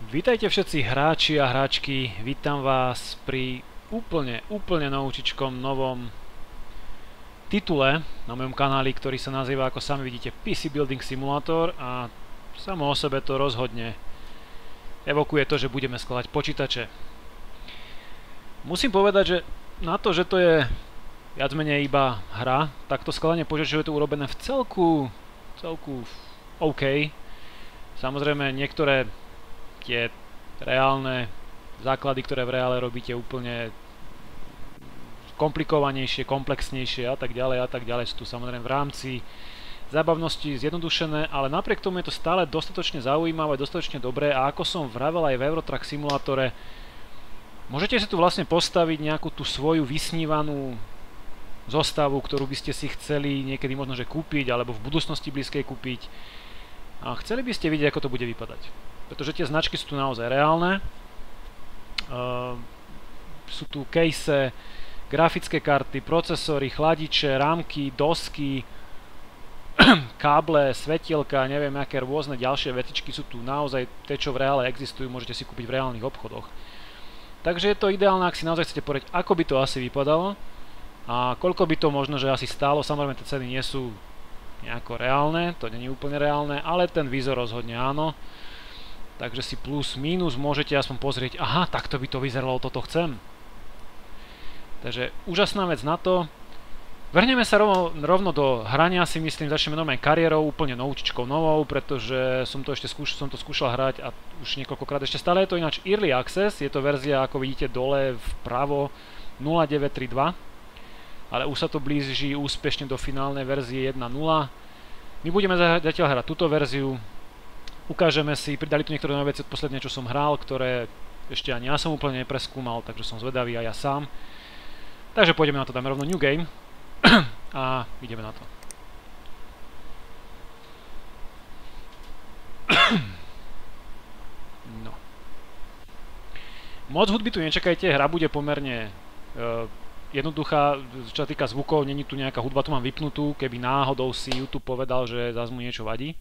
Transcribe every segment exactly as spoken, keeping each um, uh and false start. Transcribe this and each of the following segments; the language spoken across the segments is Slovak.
Vítajte všetci hráči a hráčky, vítam vás pri úplne, úplne novúčičkom novom titule na mojom kanáli, ktorý sa nazýva, ako sami vidíte, pé cé Building Simulator, a samo o sebe to rozhodne evokuje to, že budeme skladať počítače. Musím povedať, že na to, že to je viac menej iba hra, tak to skladanie počítačov je to urobené v celku, celku OK. Samozrejme niektoré tie reálne základy, ktoré v reále robíte, úplne komplikovanejšie, komplexnejšie a tak ďalej a tak ďalej, sú tu samozrejme v rámci zábavnosti zjednodušené, ale napriek tomu je to stále dostatočne zaujímavé, dostatočne dobré, a ako som vravel aj v Eurotrack Simulátore, môžete si tu vlastne postaviť nejakú tú svoju vysnívanú zostavu, ktorú by ste si chceli niekedy možno že kúpiť, alebo v budúcnosti blízkej kúpiť, a chceli by ste vidieť, ako to bude vypadať. Pretože tie značky sú tu naozaj reálne. Uh, sú tu case, grafické karty, procesory, chladiče, rámky, dosky, káble, svetielka, neviem aké rôzne ďalšie vecičky sú tu naozaj, tie čo v reále existujú, môžete si kúpiť v reálnych obchodoch. Takže je to ideálne, ak si naozaj chcete povedať, ako by to asi vypadalo a koľko by to možno že asi stálo. Samozrejme tie ceny nie sú nejako reálne, to nie je úplne reálne, ale ten výzor rozhodne áno. Takže si plus, minus môžete aspoň pozrieť, aha, takto by to vyzeralo, toto chcem. Takže úžasná vec na to. Vrhneme sa rovno, rovno do hrania, si myslím, začneme normálne kariérou, úplne novúčičkou novou, pretože som to ešte skúš, som to skúšal hrať a už niekoľkokrát. Ešte stále je to ináč Early Access, je to verzia, ako vidíte dole vpravo, nula deväť tri dva, ale už sa to blíži úspešne do finálnej verzie jedna nula. My budeme zatiaľ hrať túto verziu. Ukážeme si, pridali tu niektoré nové veci od posledne, čo som hral, ktoré ešte ani ja som úplne nepreskúmal, takže som zvedavý aj ja sám. Takže pôjdeme na to, dáme rovno New Game a ideme na to. No. Moc hudby tu nečakajte, hra bude pomerne uh, jednoduchá, čo sa týka zvukov, není tu nejaká hudba, tu mám vypnutú, keby náhodou si YouTube povedal, že zase mu niečo vadí.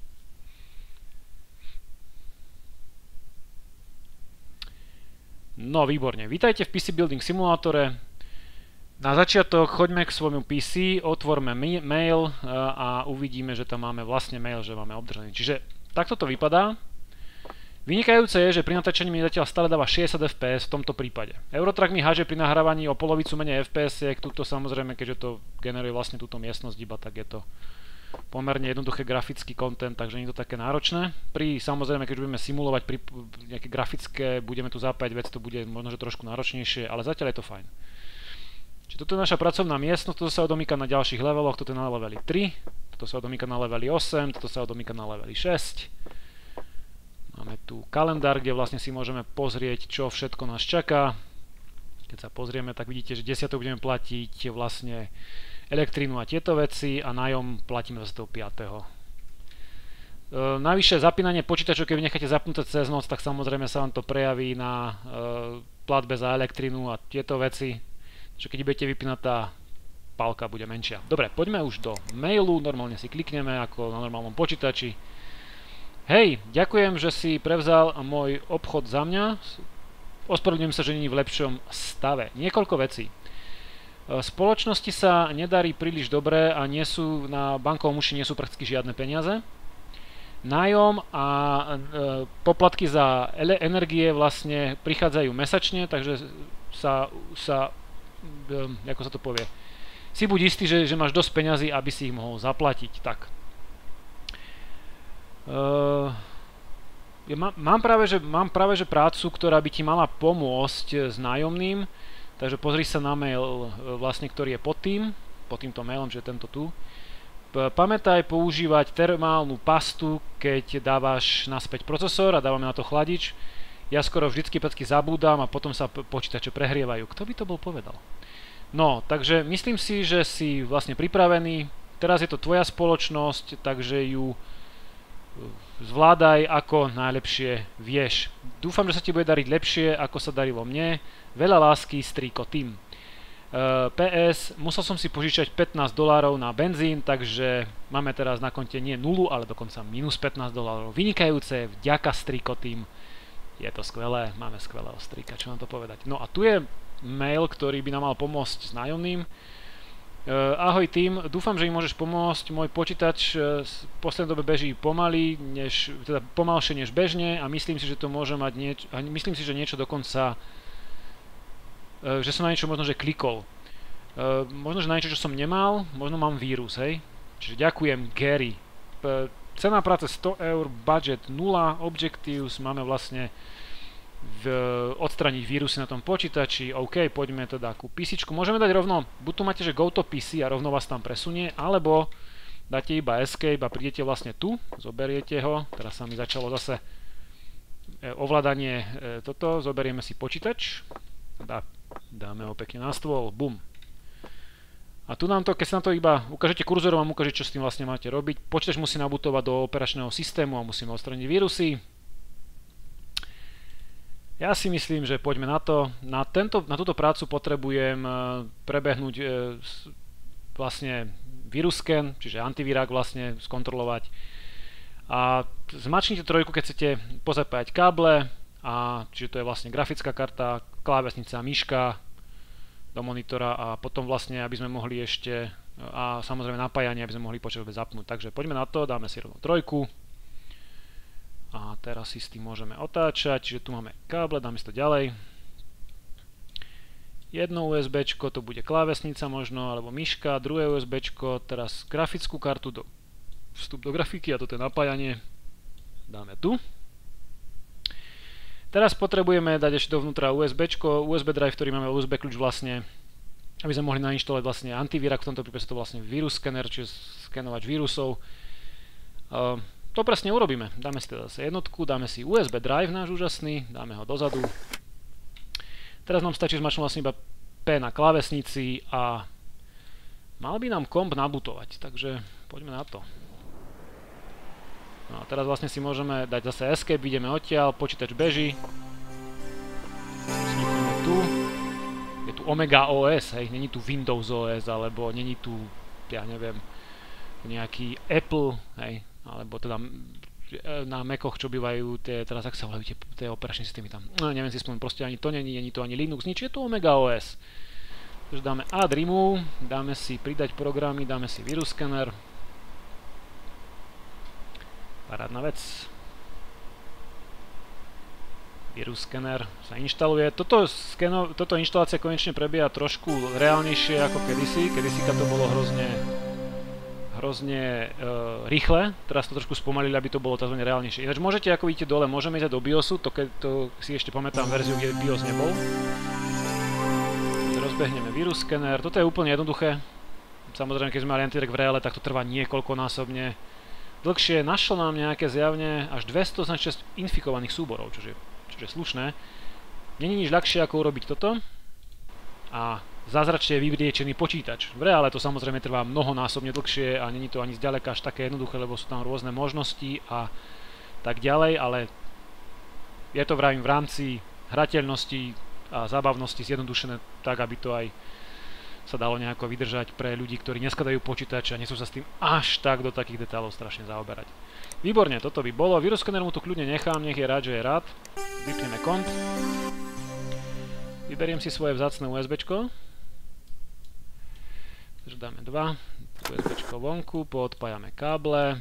No výborne, vítajte v pé cé Building Simulátore. Na začiatok choďme k svojmu pé cé, otvorme mail a uvidíme, že tam máme vlastne mail, že máme obdržaný. Čiže takto to vypadá. Vynikajúce je, že pri natáčaní mi zatiaľ stále dáva šesťdesiat ef pé es v tomto prípade. Eurotrack mi háže pri nahrávaní o polovicu menej ef pé esiek, tuto samozrejme, keďže to generuje vlastne túto miestnosť iba, tak je to pomerne jednoduché grafický content, takže nie je to také náročné. Pri, samozrejme, keď budeme simulovať pri nejaké grafické, budeme tu zapájať vec, to bude možno že trošku náročnejšie, ale zatiaľ je to fajn. Čiže toto je naša pracovná miestnosť, toto sa odomýka na ďalších leveloch, toto je na leveli tri, toto sa odomýka na leveli osem, toto sa odomýka na leveli šesť. Máme tu kalendár, kde vlastne si môžeme pozrieť, čo všetko nás čaká. Keď sa pozrieme, tak vidíte, že desiatok budeme platiť vlastne elektrínu a tieto veci a nájom platíme dvadsiateho piateho E, navyše zapínanie počítačov, keď necháte zapnuté cez noc, tak samozrejme sa vám to prejaví na e, platbe za elektrínu a tieto veci. Čiže keď budete vypínať, tá pálka bude menšia. Dobre, poďme už do mailu, normálne si klikneme ako na normálnom počítači. Hej, ďakujem, že si prevzal môj obchod za mňa. Ospravedlňujem sa, že nie je v lepšom stave. Niekoľko vecí. Spoločnosti sa nedarí príliš dobre a nie sú na bankovom účte nie sú prakticky žiadne peniaze. Nájom a e, poplatky za energie vlastne prichádzajú mesačne, takže sa, sa e, ako sa to povie, si buď istý, že, že máš dosť peňazí, aby si ich mohol zaplatiť. Tak. E, ja má, mám, práve, že, mám práve že prácu, ktorá by ti mala pomôcť s nájomným. Takže pozri sa na mail, vlastne, ktorý je pod tým, pod týmto mailom, že je tento tu. Pamätaj používať termálnu pastu, keď dávaš naspäť procesor a dávame na to chladič. Ja skoro vždycky pecky zabúdam a potom sa počítače prehrievajú. Kto by to bol povedal? No, takže myslím si, že si vlastne pripravený. Teraz je to tvoja spoločnosť, takže ju zvládaj ako najlepšie vieš. Dúfam, že sa ti bude dariť lepšie, ako sa darilo mne. Veľa lásky, strýko Tim. Uh, pé es, musel som si požičať pätnásť dolárov na benzín, takže máme teraz na konte nie nulu, ale dokonca minus pätnásť dolárov. Vynikajúce, vďaka Striko Team. Je to skvelé, máme skvelého strika, čo nám to povedať. No a tu je mail, ktorý by nám mal pomôcť s nájomným. Uh, ahoj tým, dúfam, že im môžeš pomôcť. Môj počítač uh, v poslednej dobe beží pomaly, než, teda pomalšie než bežne a myslím si, že to môže mať niečo, a myslím si, že niečo dokonca, uh, že som na niečo možno, že klikol. Uh, možno, že na niečo, čo som nemal, možno mám vírus, hej. Čiže ďakujem, Gary. Uh, Cena práce sto eur, budget nula, objectives, máme vlastne v, odstraniť vírusy na tom počítači, OK, poďme teda ku písičku. Môžeme dať rovno, buď tu máte, že go to pé cé a rovno vás tam presunie, alebo dáte iba escape a prídete vlastne tu, zoberiete ho, teraz sa mi začalo zase ovládanie e, toto, zoberieme si počítač, dá, dáme ho pekne na stôl, bum. A tu nám to, keď sa na to iba ukážete kurzorom a ukáže, čo s tým vlastne máte robiť. Počítač musí nabutovať do operačného systému a musíme odstraniť vírusy. Ja si myslím, že poďme na to. Na, tento, na túto prácu potrebujem prebehnúť e, vlastne vírusscan, čiže antivírák vlastne skontrolovať. A zmačknite trojku, keď chcete pozapájať káble, a, čiže to je vlastne grafická karta, klávesnica, myška do monitora a potom vlastne, aby sme mohli ešte, a samozrejme napájanie, aby sme mohli počítač zapnúť. Takže poďme na to, dáme si rovno trojku. A teraz si s tým môžeme otáčať, čiže tu máme káble, dáme si to ďalej. Jedno USBčko, to bude klávesnica možno, alebo myška, druhé USBčko, teraz grafickú kartu, do, vstup do grafiky a toto je napájanie. Dáme tu. Teraz potrebujeme dať ešte dovnútra USBčko, ú es bé drive, ktorý máme ú es bé kľúč vlastne, aby sme mohli nainštalovať vlastne antivírák, v tomto prípade to vlastne vírus scanner, čiže skenovať vírusov. Uh, to presne urobíme. Dáme si teda zase jednotku, dáme si ú es bé drive náš úžasný, dáme ho dozadu. Teraz nám stačí zmačnúť vlastne iba P na klávesnici a mal by nám komp nabutovať, takže poďme na to. No a teraz vlastne si môžeme dať zase escape, ideme odtiaľ, počítač beží. Vznikneme tu. Je tu Omega ó es, hej, není tu Windows ó es, alebo není tu, ja neviem, nejaký Apple, hej, alebo teda na Macoch, čo bývajú tie, teraz ak sa volajú tie, tie operačné systémy tam, no, neviem si spomenúť, proste ani to není, není to ani Linux, nič, je to Omega ó es. Takže dáme add remove, dáme si pridať programy, dáme si vírus scanner. Parádna vec. Vírus scanner sa inštaluje. Toto, skeno, toto inštalácia konečne prebieha trošku reálnejšie ako kedysi. Kedysi to bolo hrozne, hrozne uh, rýchle. Teraz to trošku spomalili, aby to bolo tzv. Reálnejšie. Ináč môžete, ako vidíte dole, môžeme ísť do BIOSu. To, keď to si ešte pamätám verziu, kde BIOS nebol. Rozbehneme vírus scanner. Toto je úplne jednoduché. Samozrejme, keď sme mali antivírák v reále, tak to trvá niekoľkonásobne dlhšie. Našlo nám nejaké zjavne až dvestoosemdesiatšesť infikovaných súborov, čo je, čo je slušné. Není nič ľahšie ako urobiť toto a zázračne vyriečený počítač. V reále to samozrejme trvá mnohonásobne dlhšie a není to ani zďaleka až také jednoduché, lebo sú tam rôzne možnosti a tak ďalej, ale je to vravím v rámci hrateľnosti a zábavnosti zjednodušené tak, aby to aj sa dalo nejako vydržať pre ľudí, ktorí neskladajú počítače a nechcú sa s tým až tak do takých detailov strašne zaoberať. Výborne, toto by bolo. Vírus scanner mu tu kľudne nechám, nech je rád, že je rád. Vypneme komp. Vyberiem si svoje vzácne USBčko. Takže dáme dva. USBčko vonku, poodpájame káble.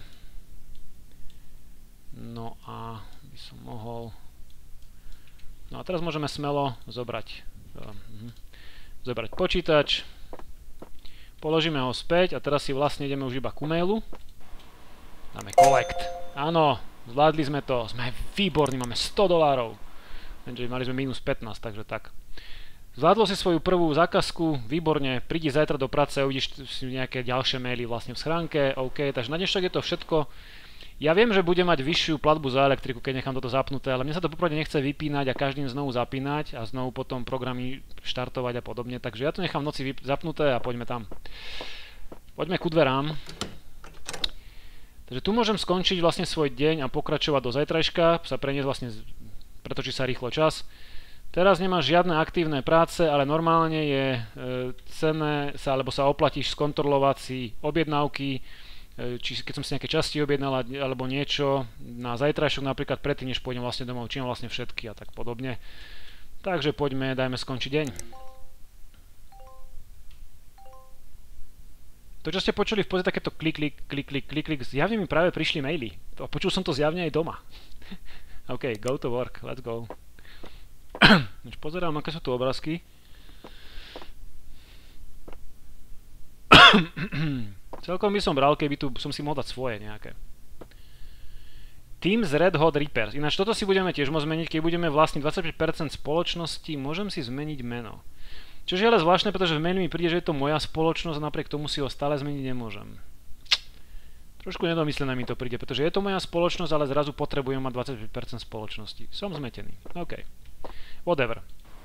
No a by som mohol... No a teraz môžeme smelo zobrať, uh, zobrať počítač. Položíme ho späť a teraz si vlastne ideme už iba ku mailu. Dáme collect. Áno, zvládli sme to. Sme výborní, máme sto dolárov. Lenže mali sme mínus pätnásť, takže tak. Zvládlo si svoju prvú zákazku, výborne, prídi zajtra do práce a uvidíš si nejaké ďalšie maily vlastne v schránke. OK, takže na dnešok je to všetko. Ja viem, že budem mať vyššiu platbu za elektriku, keď nechám toto zapnuté, ale mne sa to popravde nechce vypínať a každým znovu zapínať a znovu potom programy štartovať a podobne, takže ja to nechám v noci zapnuté a poďme tam. Poďme ku dverám. Takže tu môžem skončiť vlastne svoj deň a pokračovať do zajtrajška, sa preniesť vlastne, pretočí sa rýchlo čas. Teraz nemáš žiadne aktívne práce, ale normálne je e, cenné sa, alebo sa oplatíš skontrolovať si objednávky, či keď som si nejaké časti objednal alebo niečo na zajtrajšok napríklad predtým, než pôjdem vlastne domov, či mám vlastne všetky a tak podobne. Takže poďme, dajme skončiť deň. To, čo ste počuli v poze takéto klik, klik, klik, klik, klik, klik, zjavne mi práve prišli maily. Počul som to zjavne aj doma. OK, go to work, let's go. Pozerám, aké sú tu obrázky. Celkom by som bral, keby tu som si mohol dať svoje nejaké. Team z Red Hot Reapers. Ináč toto si budeme tiež môcť zmeniť, keď budeme vlastniť dvadsaťpäť percent spoločnosti, môžem si zmeniť meno. Čo je ale zvláštne, pretože v menu mi príde, že je to moja spoločnosť a napriek tomu si ho stále zmeniť nemôžem. Trošku nedomyslené mi to príde, pretože je to moja spoločnosť, ale zrazu potrebujem mať dvadsaťpäť percent spoločnosti. Som zmetený. OK. Whatever.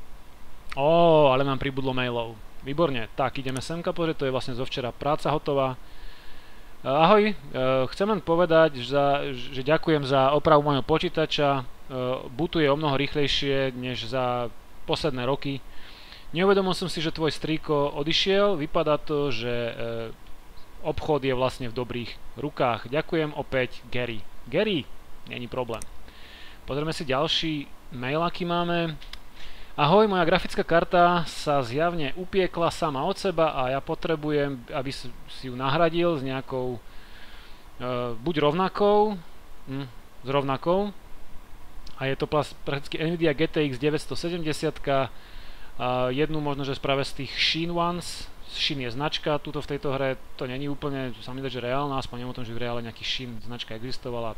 Ó, ale nám pribudlo mailov. Výborne. Tak, ideme semka pozrieť, to je vlastne zo včera práca hotová. Ahoj, chcem len povedať, že ďakujem za opravu môjho počítača. Bootuje o mnoho rýchlejšie než za posledné roky. Neuvedomil som si, že tvoj strýko odišiel. Vypadá to, že obchod je vlastne v dobrých rukách. Ďakujem opäť, Gary. Gary, není problém. Pozrieme si ďalší mail, aký máme. Ahoj, moja grafická karta sa zjavne upiekla sama od seba a ja potrebujem, aby si ju nahradil s nejakou, uh, buď rovnakou, hm, s rovnakou, a je to prakticky Nvidia G T X deväťstosedemdesiat, uh, jednu možno, že práve z tých Shein Ones, Shein je značka, tuto v tejto hre to není úplne, sa mi dá, že reálna, aspoň neviem o tom, že v reále nejaký Shein značka existovala,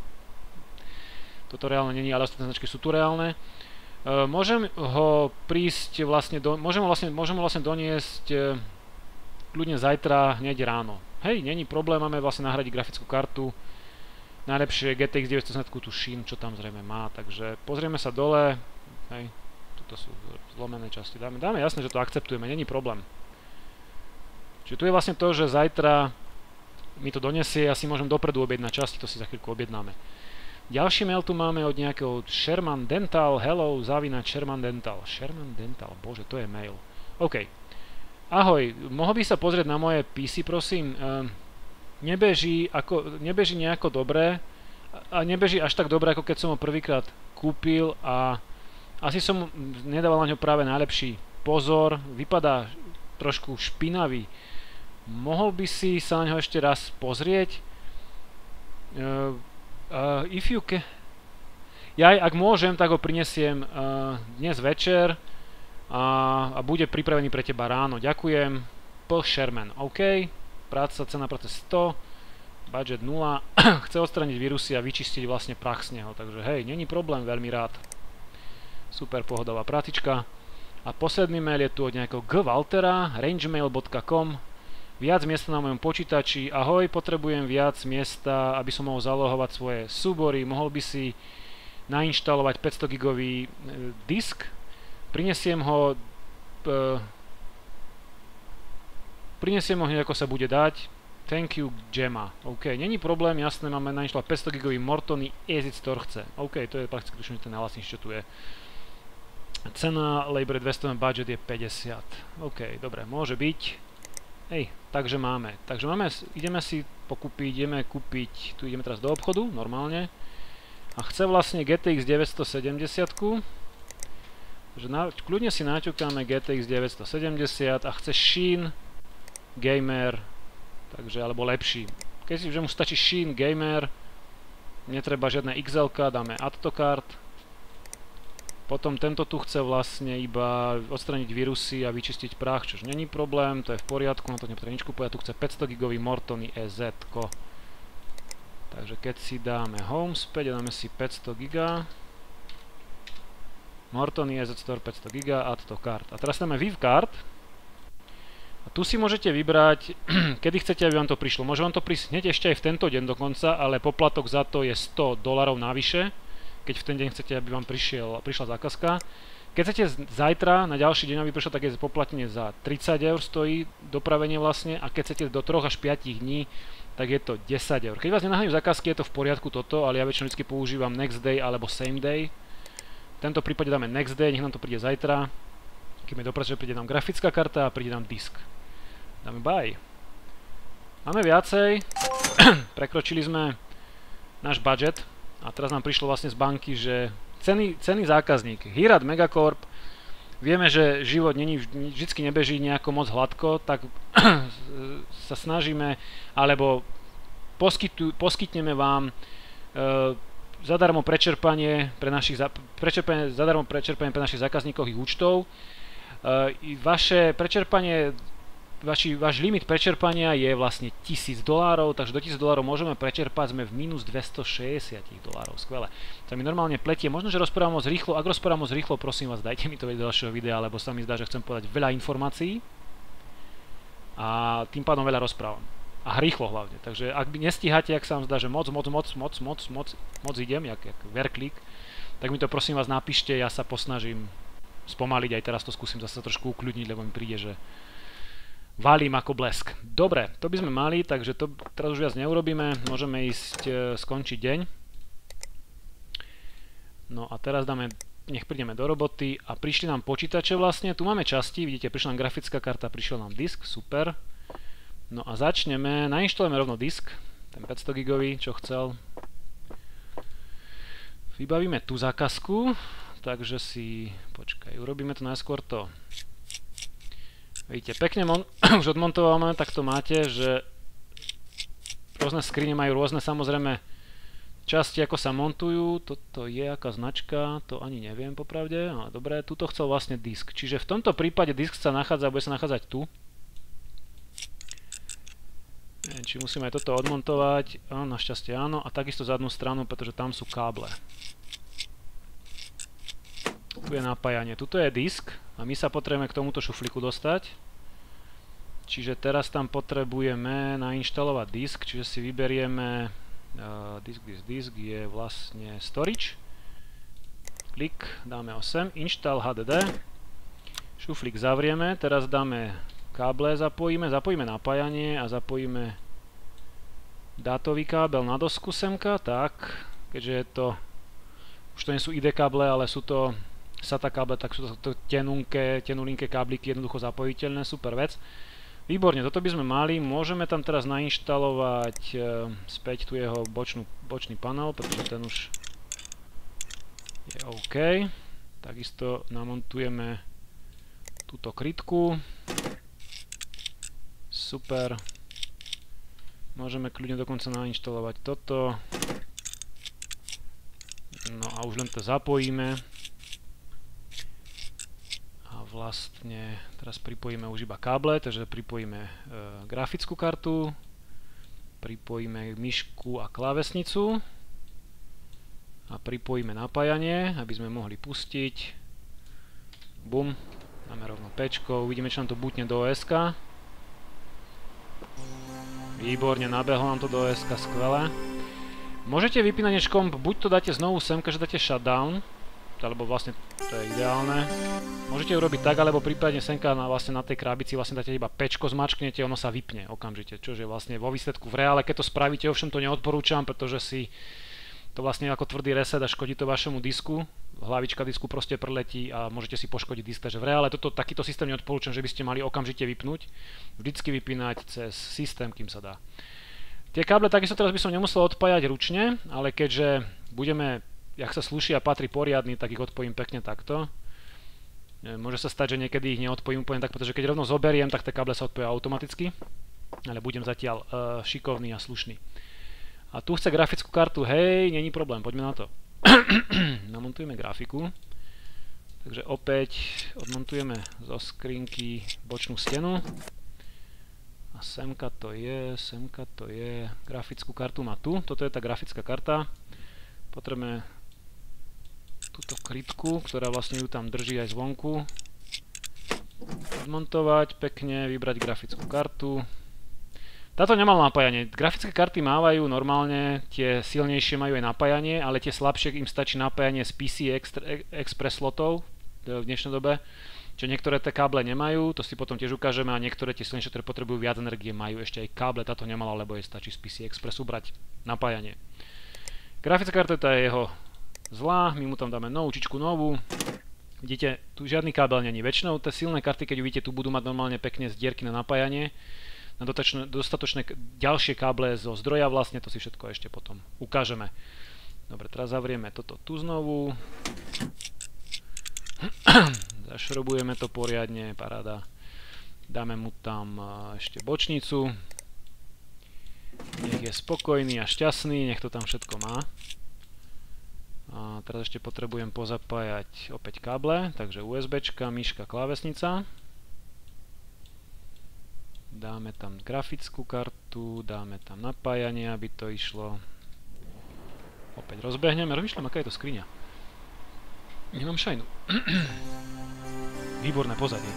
toto reálne není, ale ostatné značky sú tu reálne. Uh, môžem ho prísť vlastne, do, môžem, ho vlastne, môžem ho vlastne doniesť uh, ľudne zajtra hneď ráno. Hej, není problém, máme vlastne nahradiť grafickú kartu. Najlepšie G T X deväťstosedemdesiat tu Shein, čo tam zrejme má, takže pozrieme sa dole. Hej, tuto sú zlomené časti, dáme, dáme jasné, že to akceptujeme, není problém. Čiže tu je vlastne to, že zajtra mi to donesie, ja si môžem dopredu objednať časti, to si za chvíľku objednáme. Ďalší mail tu máme od nejakého Sherman Dental, hello, zavínať Sherman Dental. Sherman Dental, bože, to je mail. OK. Ahoj, mohol by sa pozrieť na moje P C, prosím? Uh, nebeží, ako, nebeží nejako dobre a nebeží až tak dobre, ako keď som ho prvýkrát kúpil a asi som nedával na ňo práve najlepší pozor. Vypadá trošku špinavý. Mohol by si sa na ňo ešte raz pozrieť? Uh, Uh, if you can... Ja, ak môžem, tak ho prinesiem uh, dnes večer a, a bude pripravený pre teba ráno. Ďakujem. Paul Sherman. OK. Práca, cena práce sto. Budget nula. Chce odstraniť vírusy a vyčistiť vlastne prach z neho. Takže hej, není problém, veľmi rád. Super pohodová prátička. A posledný mail je tu od nejakého G. Waltera. rangemail bodka com. Viac miesta na mojom počítači. Ahoj, potrebujem viac miesta, aby som mohol zalohovať svoje súbory. Mohol by si nainštalovať päťsto gigový e, disk. Prinesiem ho... E, prinesiem ho hneď, ako sa bude dať. Thank you, Gemma. OK, není problém, jasné, máme nainštalovať päťsto gigový Mortony Easy Store chce. OK, to je prakticky už ten najlasnejší, čo tu je. Cena Labor dvesto, budget je päťdesiat. OK, dobre, môže byť. Hej, takže máme. Takže máme, ideme si pokúpiť, ideme kúpiť, tu ideme teraz do obchodu, normálne. A chce vlastne G T X deväťstosedemdesiat. Takže na, kľudne si naťukáme G T X deväťstosedemdesiat a chce Shein Gamer, takže, alebo lepší. Keď si, že mu stačí Shein Gamer, netreba žiadne X L-ka, dáme add to cart. Potom tento tu chce vlastne iba odstraniť vírusy a vyčistiť prach, čož není problém, to je v poriadku, na to nepotrebuje nič kúpovať. Tu chce päťsto gigový Mortony E Z. -ko. Takže keď si dáme Home späť a dáme si päťsto giga, Mortony E Z Store päťsto giga, add to cart. A teraz dáme Viv card. A tu si môžete vybrať, kedy chcete, aby vám to prišlo. Môže vám to prísť hneď ešte aj v tento deň dokonca, ale poplatok za to je sto dolarov navyše. Keď v ten deň chcete, aby vám prišiel, prišla zákazka. Keď chcete zajtra, na ďalší deň, aby prišlo, tak je poplatenie za tridsať eur stojí dopravenie vlastne, a keď chcete do troch až piatich dní, tak je to desať eur. Keď vás nenaháňu zákazky, je to v poriadku toto, ale ja väčšinou vždy používam next day alebo same day. V tento prípade dáme next day, nech nám to príde zajtra. Keď mi dopracuje, príde nám grafická karta a príde nám disk. Dáme buy. Máme viacej. prekročili sme náš budget a teraz nám prišlo vlastne z banky, že cený, cený zákazník, Hirad Megacorp, vieme, že život není, vždycky nebeží nejako moc hladko, tak sa snažíme, alebo poskytu, poskytneme vám e, zadarmo prečerpanie pre našich, prečerpanie, zadarmo prečerpanie pre našich zákazníkov ich účtov. E, vaše prečerpanie Vaši, váš limit prečerpania je vlastne tisíc dolárov, takže do tisíc dolárov môžeme prečerpať, sme v minus dvestošesťdesiat dolárov, skvelé. To mi normálne pletie, možno, že rozprávam moc rýchlo, ak rozprávam moc rýchlo, prosím vás, dajte mi to vedieť do ďalšieho videa, lebo sa mi zdá, že chcem povedať veľa informácií a tým pádom veľa rozprávam. A rýchlo hlavne, takže ak by nestíhate, ak sa vám zdá, že moc, moc, moc, moc, moc, moc, moc idem, jak, jak verklik, tak mi to prosím vás napíšte, ja sa posnažím spomaliť, aj teraz to skúsim zase trošku ukľudniť, lebo mi príde, že valím ako blesk. Dobre, to by sme mali, takže to teraz už viac neurobíme. Môžeme ísť e, skončiť deň. No a teraz dáme, nech prídeme do roboty a prišli nám počítače vlastne. Tu máme časti, vidíte, prišla nám grafická karta, prišiel nám disk, super. No a začneme, nainštalujeme rovno disk, ten päťsto gigový, čo chcel. Vybavíme tú zákazku, takže si, počkaj, urobíme to najskôr to. Vidíte, pekne už odmontováme, tak to máte, že rôzne skrine majú rôzne samozrejme časti, ako sa montujú. Toto je aká značka, to ani neviem popravde, ale dobre, tuto chcel vlastne disk. Čiže v tomto prípade disk sa nachádza, bude sa nachádzať tu. Neviem, či musíme aj toto odmontovať, áno, našťastie áno, a takisto zadnú stranu, pretože tam sú káble. Tu je napájanie, tuto je disk a my sa potrebujeme k tomuto šuflíku dostať. Čiže teraz tam potrebujeme nainštalovať disk, čiže si vyberieme uh, disk, disk, disk je vlastne storage. Klik, dáme ho sem, install há dé dé. Šuflík zavrieme, teraz dáme káble, zapojíme, zapojíme napájanie a zapojíme dátový kábel na dosku semka, tak, keďže je to, už to nie sú í dé káble, ale sú to SATA káble, tak sú to tenunké, tenulinké kábliky jednoducho zapojiteľné, super vec. Výborne, toto by sme mali, môžeme tam teraz nainštalovať e, späť tu jeho bočnú, bočný panel, pretože ten už je OK. Takisto namontujeme túto krytku. Super. Môžeme kľudne dokonca nainštalovať toto. No a už len to zapojíme. Vlastne teraz pripojíme už iba káble, takže pripojíme e, grafickú kartu, pripojíme myšku a klávesnicu a pripojíme napájanie, aby sme mohli pustiť. Bum, dáme rovno Pčko, uvidíme, či nám to butne do ó es ka. Výborne, nabehlo nám to do ó es ka, skvelé. Môžete vypínať než komp, buď to dáte znovu semka, že dáte shutdown, alebo vlastne to je ideálne. Môžete urobiť tak, alebo prípadne senka na, vlastne na tej krabici vlastne dáte iba pečko, zmačknete, ono sa vypne okamžite, čože vlastne vo výsledku v reále, keď to spravíte, ovšem to neodporúčam, pretože si to vlastne ako tvrdý reset a škodí to vašemu disku, hlavička disku proste preletí a môžete si poškodiť disk, takže v reále toto, takýto systém neodporúčam, že by ste mali okamžite vypnúť, vždycky vypínať cez systém, kým sa dá. Tie káble takisto teraz by som nemusel odpájať ručne, ale keďže budeme, jak sa slúši a patrí poriadny, tak ich odpojím pekne takto. Môže sa stať, že niekedy ich neodpojím úplne tak, pretože keď rovno zoberiem, tak tie káble sa odpoja automaticky. Ale budem zatiaľ uh, šikovný a slušný. A tu chce grafickú kartu, hej, není problém, poďme na to. Namontujeme grafiku. Takže opäť odmontujeme zo skrinky bočnú stenu. A semka to je, semka to je, grafickú kartu má tu, toto je tá grafická karta. Potrebujeme túto krytku, ktorá vlastne ju tam drží aj zvonku. Odmontovať pekne, vybrať grafickú kartu. Táto nemala napájanie. Grafické karty mávajú normálne, tie silnejšie majú aj napájanie, ale tie slabšie im stačí napájanie z pé cé Express slotov v dnešnej dobe. Čiže niektoré tie káble nemajú, to si potom tiež ukážeme, a niektoré tie silnejšie, ktoré potrebujú viac energie, majú ešte aj káble. Táto nemala, lebo jej stačí z pé cé Express ubrať napájanie. Grafická karta je jeho zlá, my mu tam dáme novú čičku novú. Vidíte, tu žiadny kábel není. Väčšinou tie silné karty, keď uvidíte, tu budú mať normálne pekne zdierky na napájanie. na dotačné, dostatočné ďalšie káble zo zdroja vlastne, to si všetko ešte potom ukážeme. Dobre, teraz zavrieme toto tu znovu. Zašrobujeme to poriadne, paráda. Dáme mu tam ešte bočnicu. Nech je spokojný a šťastný, nech to tam všetko má. A teraz ešte potrebujem pozapájať opäť káble, takže USBčka, myška, klávesnica. Dáme tam grafickú kartu, dáme tam napájanie, aby to išlo. Opäť rozbehneme, rozmýšľam, aká je to skriňa. Nemám šajnu. Výborné pozadie.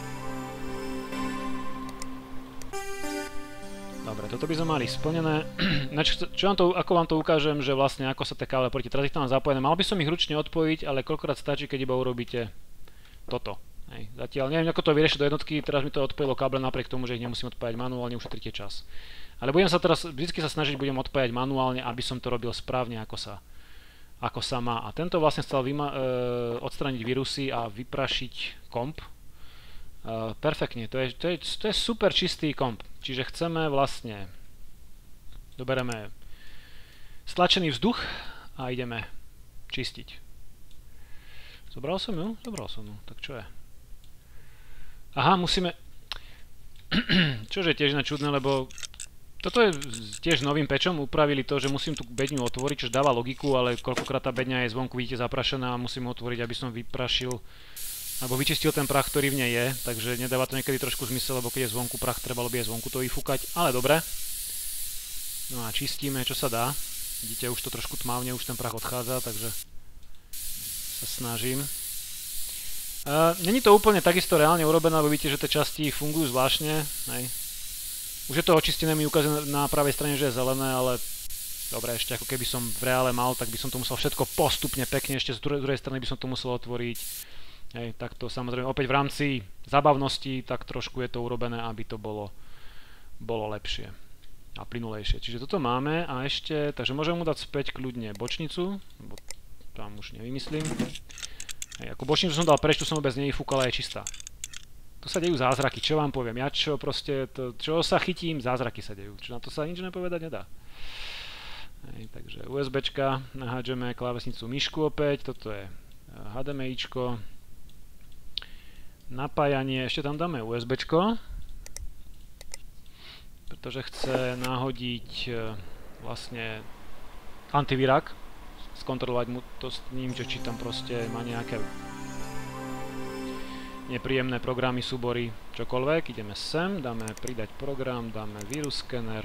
Dobre, toto by sme mali splnené. Čo vám to, ako vám to ukážem, že vlastne ako sa tie káble proti. Teraz ich tam mám zapojené. Mal by som ich ručne odpojiť, ale koľkokrát stačí, keď iba urobíte toto. Hej. Zatiaľ neviem, ako to vyriešiť do jednotky, teraz mi to odpojilo káble napriek tomu, že ich nemusím odpájať manuálne, ušetríte čas. Ale budem sa teraz, vždy sa snažiť, budem odpájať manuálne, aby som to robil správne, ako sa, ako sa má. A tento vlastne chcel vyma- e, odstraniť vírusy a vyprašiť komp. Uh, perfektne, to je, to, je, to je super čistý komp. Čiže chceme vlastne, dobereme stlačený vzduch a ideme čistiť. Zobral som ju? Zobral som ju, tak čo je? Aha, musíme, čože je tiež čudné, lebo toto je tiež novým patchom, upravili to, že musím tú bedňu otvoriť, čo dáva logiku, ale koľkokrát tá bedňa je zvonku, vidíte, zaprašená a musím otvoriť, aby som vyprašil alebo vyčistil ten prach, ktorý v nej je, takže nedáva to niekedy trošku zmysel, lebo keď je zvonku prach, trebalo by aj zvonku to vyfúkať, ale dobre. No a čistíme, čo sa dá. Vidíte, už to trošku tmavne, už ten prach odchádza, takže sa snažím. Uh, Není to úplne takisto reálne urobené, lebo vidíte, že tie časti fungujú zvláštne. Hej. Už je to očistené, mi ukazuje na pravej strane, že je zelené, ale dobre, ešte ako keby som v reále mal, tak by som to musel všetko postupne pekne, ešte z druhej strany by som to musel otvoriť. Hej, tak to samozrejme opäť v rámci zábavnosti, tak trošku je to urobené, aby to bolo, bolo lepšie a plynulejšie. Čiže toto máme a ešte, takže môžem mu dať späť kľudne bočnicu, lebo tam už nevymyslím. Hej, ako bočnicu som dal preč, tu som vôbec nevyfúkal, je čistá. Tu sa dejú zázraky, čo vám poviem, ja čo proste, to, čo sa chytím, zázraky sa dejú, čo na to sa nič nepovedať nedá. Hej, takže USBčka, nahádžeme klávesnicu, myšku opäť, toto je há dé em ičko. Napájanie, ešte tam dáme USBčko, pretože chce nahodiť e, vlastne antivirák, skontrolovať mu to s ním, že či tam proste má nejaké nepríjemné programy, súbory, čokoľvek. Ideme sem, dáme pridať program, dáme vírus scanner.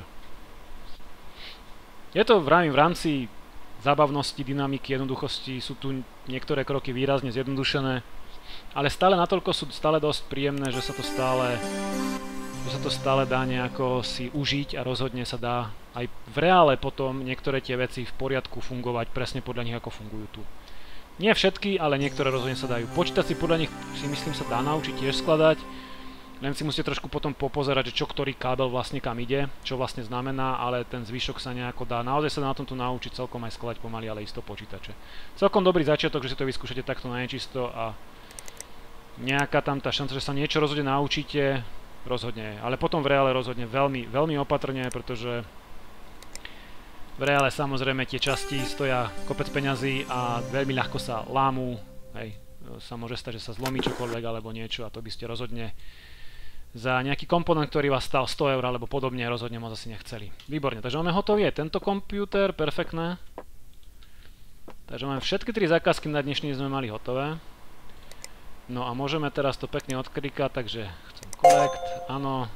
Je to v rámci zábavnosti, dynamiky, jednoduchosti, sú tu niektoré kroky výrazne zjednodušené. Ale stále natoľko sú stále dosť príjemné, že sa to stále, že sa to stále dá nejako si užiť a rozhodne sa dá aj v reále potom niektoré tie veci v poriadku fungovať presne podľa nich, ako fungujú tu. Nie všetky, ale niektoré rozhodne sa dajú. Počítať si podľa nich si myslím sa dá naučiť tiež skladať, len si musíte trošku potom popozerať, že čo ktorý kábel vlastne kam ide, čo vlastne znamená, ale ten zvyšok sa nejako dá. Naozaj sa na tomto naučiť celkom aj skladať pomaly, ale isto počítače. Celkom dobrý začiatok, že si to vyskúšate takto na nečisto a nejaká tam tá šanca, že sa niečo rozhodne naučíte, rozhodne je. Ale potom v reále rozhodne veľmi, veľmi opatrne, pretože v reále samozrejme tie časti stoja kopec peňazí a veľmi ľahko sa lámú. Hej, sa môže stať, že sa zlomí čokoľvek alebo niečo a to by ste rozhodne za nejaký komponent, ktorý vás stal sto eur alebo podobne, rozhodne moc asi nechceli. Výborne, takže máme hotový je tento počítač, perfektné. Takže máme všetky tri zákazky na dnešný sme mali hotové. No a môžeme teraz to pekne odklikať, takže chcem collect, áno.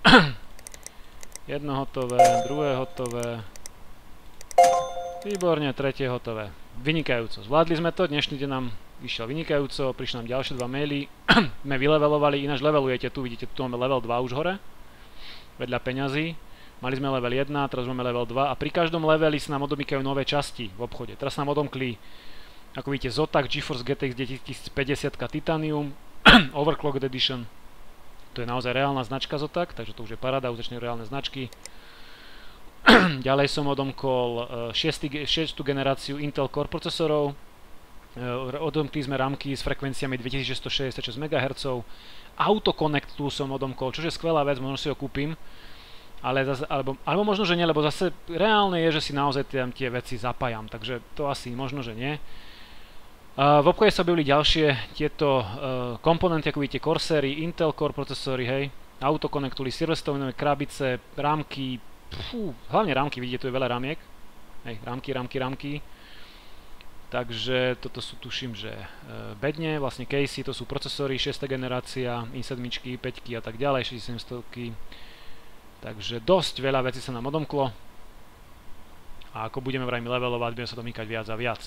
Jedno hotové, druhé hotové. Výborne, tretie hotové. Vynikajúco. Zvládli sme to, dnešný deň nám vyšiel vynikajúco, prišli nám ďalšie dva maily. Sme vylevelovali, ináč levelujete tu, vidíte, tu máme level dva už hore. Vedľa peňazí. Mali sme level jeden, teraz máme level dva a pri každom leveli sa nám odomykajú nové časti v obchode. Teraz sa nám odomkli, ako vidíte, Zotac GeForce G T X deväťtisícpäťdesiat Titanium Overclocked Edition. To je naozaj reálna značka Zotac, takže to už je paráda, už začne reálne značky. Ďalej som odomkol šiestú generáciu Intel Core procesorov. Odomkli sme ramky s frekvenciami dvetisícšesťstošesťdesiatšesť megahertzov. Autoconnect tu som odomkol, čo je skvelá vec, možno si ho kúpim. ale zase, alebo, alebo možno, že nie, lebo zase reálne je, že si naozaj tam tie veci zapájam, takže to asi možno, že nie. Uh, v obchode sa objavili ďalšie tieto uh, komponenty, ako vidíte, Corsairy, Intel Core procesory, hej, autokonektory, Silverstoneové krabice, rámky, fú, hlavne rámky, vidíte, tu je veľa rámiek, hej, rámky, rámky, rámky. Takže toto sú, tuším, že e, bedne, vlastne casey, to sú procesory, šiesta generácia, i sedem, i päť a tak ďalej, šesťtisíc sedemsto. Takže dosť veľa vecí sa nám odomklo. A ako budeme vrajme levelovať, budeme sa domýkať viac a viac.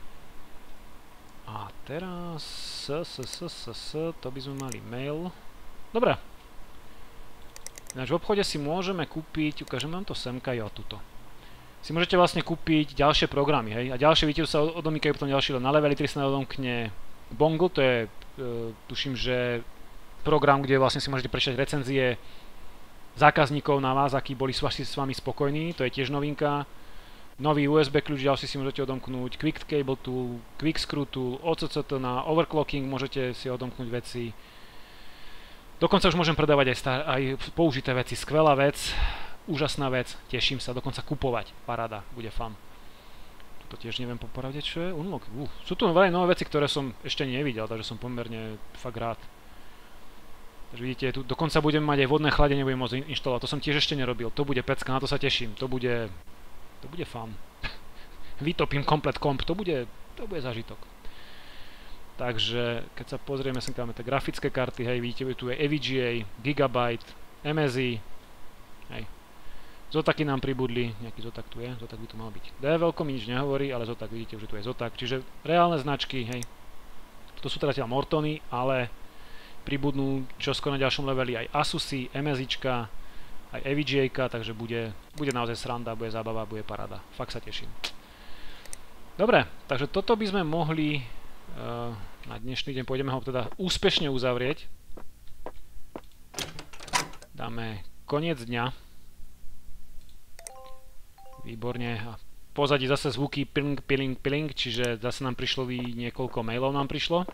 A teraz, s, s, s, s, s, to by sme mali mail. Dobre. Ináč v obchode si môžeme kúpiť, ukážem vám to semka, jo, tuto. Si môžete vlastne kúpiť ďalšie programy, hej, a ďalšie, vidíte, sa odomýkajú potom ďalšie, na leveli tri sa odomkne Bongle, to je, e, tuším, že program, kde vlastne si môžete prečítať recenzie zákazníkov na vás, akí boli s vami spokojní, to je tiež novinka. Nový ú es bé kľúč, ďalší si môžete odomknúť, Quick Cable Tool, Quick Screw Tool, ó cé cé té na overclocking, môžete si odomknúť veci. Dokonca už môžem predávať aj, star, aj použité veci, skvelá vec. Úžasná vec, teším sa, dokonca kupovať, paráda, bude fan. Toto tiež neviem po pravde, čo je unlock. Uh, sú tu veľa nové veci, ktoré som ešte nevidel, takže som pomerne fakt rád. Takže vidíte, tu dokonca budem mať aj vodné chladenie, budem môcť inštalovať, to som tiež ešte nerobil, to bude pecka, na to sa teším, to bude, to bude fan. Vytopím komplet komp, to bude, to bude zážitok. Takže, keď sa pozrieme, sem máme tie grafické karty, hej, vidíte, tu je é vé gé á, Gigabyte, em es í, hej. Zotaky nám pribudli, nejaký Zotak tu je, Zotak by tu mal byť. dé vé elko mi nič nehovorí, ale Zotak, vidíte, že tu je Zotak, čiže reálne značky, hej. To sú teda Mortony, ale pribudnú čoskoro na ďalšom leveli aj Asusy, MSIčka, aj é vé gé á, takže bude, bude naozaj sranda, bude zábava, bude paráda. Fakt sa teším. Dobre, takže toto by sme mohli uh, na dnešný deň, pôjdeme ho teda úspešne uzavrieť. Dáme koniec dňa. Výborne. A pozadí zase zvuky piling, piling, piling, čiže zase nám prišlo niekoľko mailov nám prišlo.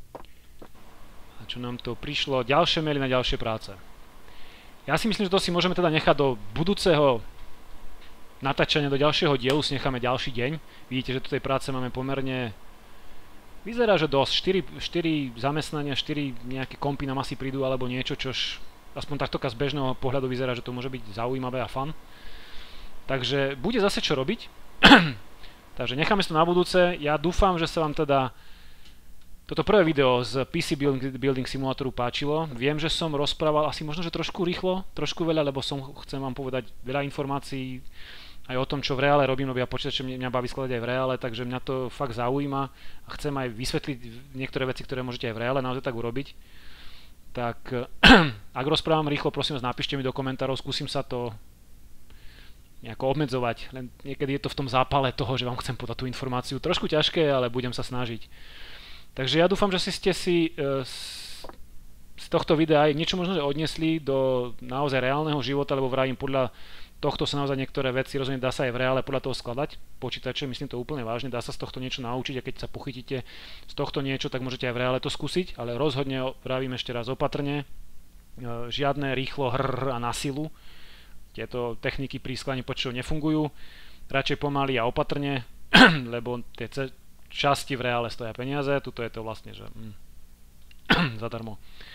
A čo nám to prišlo? Ďalšie maily na ďalšie práce. Ja si myslím, že to si môžeme teda nechať do budúceho natáčania, do ďalšieho dielu, si necháme ďalší deň. Vidíte, že tu tej práce máme pomerne... Vyzerá, že dosť. štyri zamestnania, štyri nejaké kompy nám asi prídu, alebo niečo, čož aspoň takto z bežného pohľadu vyzerá, že to môže byť zaujímavé a fun. Takže bude zase čo robiť. Takže necháme si to na budúce. Ja dúfam, že sa vám teda toto prvé video z pé cé Building, Building Simulatoru páčilo. Viem, že som rozprával asi možno, že trošku rýchlo, trošku veľa, lebo som chcem vám povedať veľa informácií aj o tom, čo v reále robím, lebo ja počítač mňa baví skladať aj v reále, takže mňa to fakt zaujíma a chcem aj vysvetliť niektoré veci, ktoré môžete aj v reále naozaj tak urobiť. Tak ak rozprávam rýchlo, prosím vás, napíšte mi do komentárov, skúsim sa to nejako obmedzovať, len niekedy je to v tom zápale toho, že vám chcem podať tú informáciu. Trošku ťažké, ale budem sa snažiť. Takže ja dúfam, že si ste si e, z tohto videa aj niečo možno odnesli do naozaj reálneho života, lebo vravím, podľa tohto sa naozaj niektoré veci, rozumiem, dá sa aj v reále podľa toho skladať počítače, myslím to úplne vážne, dá sa z tohto niečo naučiť a keď sa pochytíte z tohto niečo, tak môžete aj v reále to skúsiť, ale rozhodne vravím ešte raz opatrne, e, žiadne rýchlo hrr a na silu. Tieto techniky pri skladaní počítačov nefungujú. Radšej pomaly a opatrne, lebo tie časti v reále stoja peniaze. Tuto je to vlastne, že mm, zadarmo.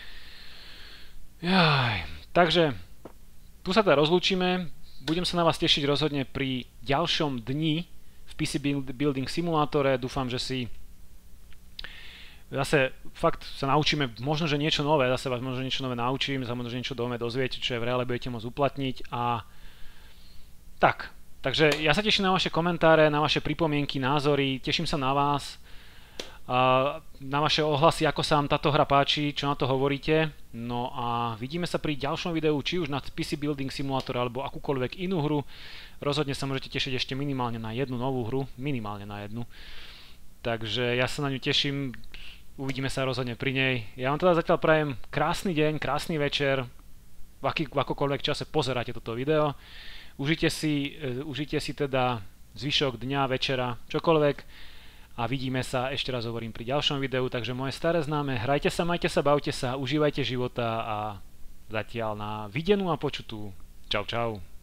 Jaj. Takže tu sa teda rozlúčime. Budem sa na vás tešiť rozhodne pri ďalšom dni v pé cé Building Simulátore. Dúfam, že si zase fakt sa naučíme možno, že niečo nové, zase vás možno niečo nové naučím, sa možno, že niečo nové dozviete, čo je v reále budete môcť uplatniť a tak. Takže ja sa teším na vaše komentáre, na vaše pripomienky, názory, teším sa na vás, a na vaše ohlasy, ako sa vám táto hra páči, čo na to hovoríte. No a vidíme sa pri ďalšom videu, či už na pé cé Building Simulator alebo akúkoľvek inú hru. Rozhodne sa môžete tešiť ešte minimálne na jednu novú hru, minimálne na jednu. Takže ja sa na ňu teším. Uvidíme sa rozhodne pri nej. Ja vám teda zatiaľ prajem krásny deň, krásny večer, v, aký, v akokoľvek čase pozeráte toto video. Užite si, uh, užite si teda zvyšok dňa, večera, čokoľvek a vidíme sa, ešte raz hovorím, pri ďalšom videu. Takže moje staré známe, hrajte sa, majte sa, bavte sa, užívajte života a zatiaľ na videnú a počutú. Čau. Čau, čau.